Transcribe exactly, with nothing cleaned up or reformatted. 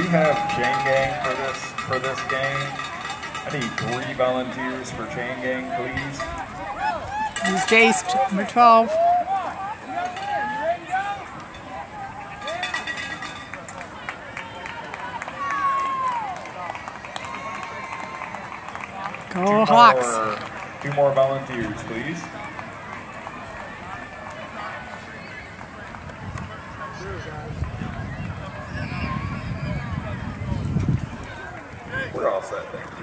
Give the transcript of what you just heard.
have chain gang for this for this game? I need three volunteers for chain gang, please. He's Jace, number twelve. Go two Hawks. More, two more volunteers, please. We're all set, thank you.